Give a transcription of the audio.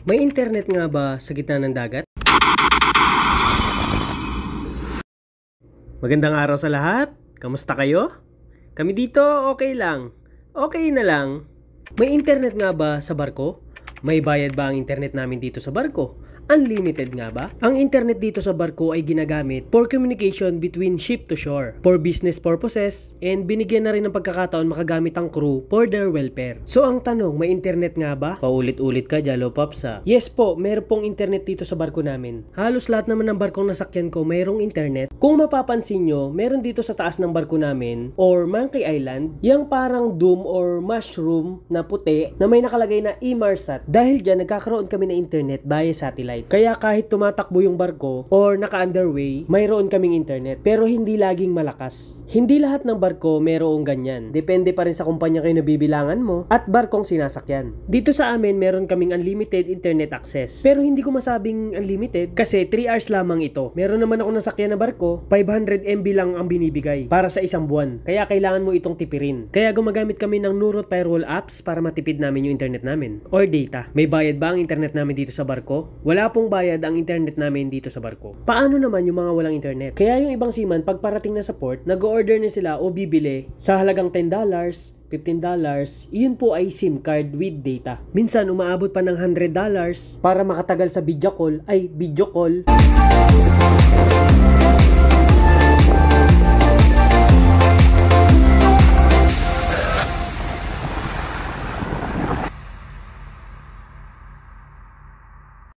May internet nga ba sa gitna ng dagat? Magandang araw sa lahat. Kamusta kayo? Kami dito okay lang. Okay na lang. May internet nga ba sa barko? May bayad ba ang internet namin dito sa barko? Unlimited nga ba? Ang internet dito sa barko ay ginagamit for communication between ship to shore, for business purposes, and binigyan na rin ng pagkakataon makagamit ang crew for their welfare. So ang tanong, may internet nga ba? Paulit-ulit ka, Jalo Pops ha? Yes po, meron pong internet dito sa barko namin. Halos lahat naman ng barkong nasakyan ko mayroong internet. Kung mapapansin nyo, meron dito sa taas ng barko namin, or Monkey Island, yung parang doom or mushroom na puti na may nakalagay na Inmarsat. Dahil dyan, nagkakaroon kami ng internet via satellite. Kaya kahit tumatakbo yung barko or naka-underway, mayroon kaming internet. Pero hindi laging malakas. Hindi lahat ng barko mayroong ganyan. Depende pa rin sa kumpanya kayo nabibilangan mo at barkong sinasakyan. Dito sa amin, meron kaming unlimited internet access. Pero hindi ko masabing unlimited kasi 3 hours lamang ito. Meron naman ako nasakyan na barko, 500 MB lang ang binibigay para sa isang buwan. Kaya kailangan mo itong tipirin. Kaya gumagamit kami ng Nurot Firewall apps para matipid namin yung internet namin. Or data. May bayad ba ang internet namin dito sa barko? Wala pong bayad ang internet namin dito sa barko. Paano naman yung mga walang internet? Kaya yung ibang seaman, pag parating na sa port, nag-order na sila o bibili sa halagang $10, $15, iyon po ay SIM card with data. Minsan, umaabot pa ng $100 para makatagal sa video call.